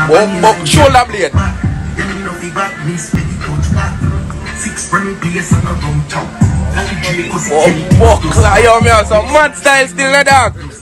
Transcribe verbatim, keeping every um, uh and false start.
Oh, buck shoulder blade. Oh, buck, yo, me have some mad style still, the dog.